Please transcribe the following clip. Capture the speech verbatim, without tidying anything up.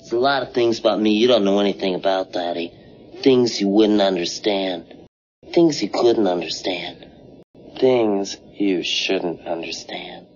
There's a lot of things about me you don't know anything about, Daddy. Things you wouldn't understand. Things you couldn't understand. Things you shouldn't understand.